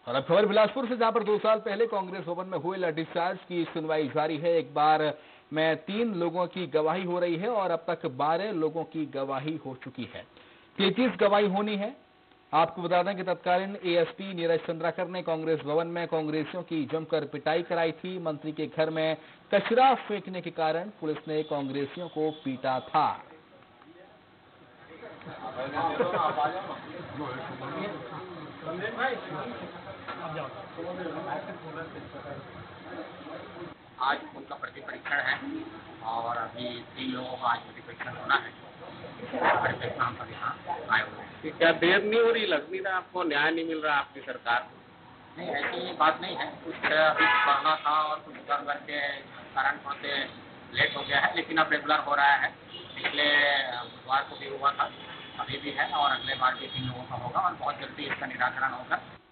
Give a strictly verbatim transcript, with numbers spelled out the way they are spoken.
और अब खबर बिलासपुर से, जहां पर दो साल पहले कांग्रेस भवन में हुए लाठीचार्ज की सुनवाई जारी है। एक बार में तीन लोगों की गवाही हो रही है और अब तक बारह लोगों की गवाही हो चुकी है। तैंतीस गवाही होनी है। आपको बता दें कि तत्कालीन एएसपी नीरज चंद्राकर ने कांग्रेस भवन में कांग्रेसियों की जमकर पिटाई कराई थी। मंत्री के घर में कचरा फेंकने के कारण पुलिस ने कांग्रेसियों को पीटा था। आज उनका प्रति परीक्षण है और अभी तीन लोगों का आज प्रति परीक्षण होना है। हम सब यहाँ आए हुए हैं। क्या देर नहीं हो रही? लग नहीं रहा आपको न्याय नहीं मिल रहा आपकी सरकार को? नहीं, ऐसी बात नहीं है। कुछ अभी पढ़ना था और कुछ कर करके कारण से लेट हो गया है, लेकिन अब रेगुलर हो रहा है। पिछले बुधवार को भी हुआ था, अभी भी है और अगले बार भी तीन लोगों का होगा और बहुत जल्दी इसका निराकरण होगा।